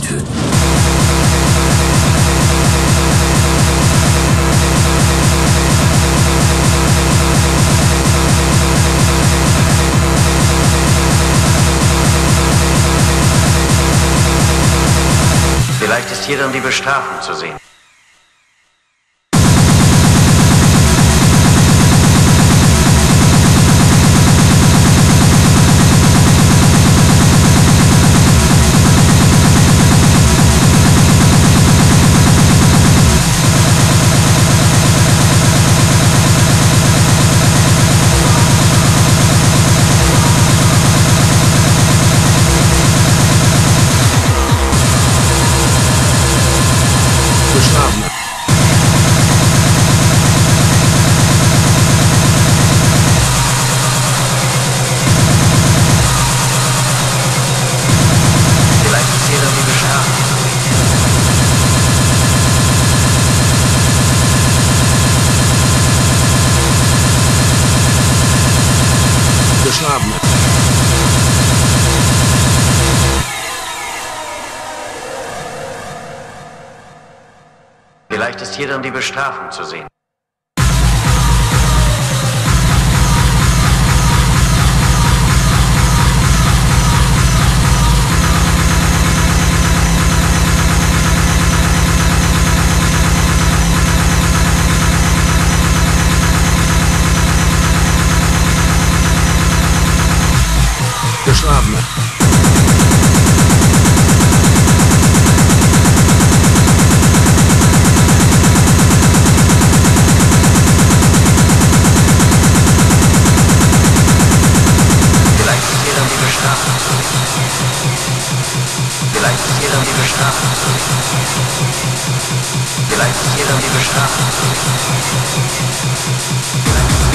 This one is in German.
töten. Vielleicht ist hierin die Bestrafung zu sehen. Bestrafen. Vielleicht ist hierin die Bestrafung zu sehen. Bestrafen. Vielleicht ist hierin die Bestrafung zu sehen. Bestrafen. Vielleicht ist hierin die Bestrafung zu sehen. Vielleicht ist hierin die Bestrafung zu sehen. Vielleicht ist hierin die Bestrafung zu sehen.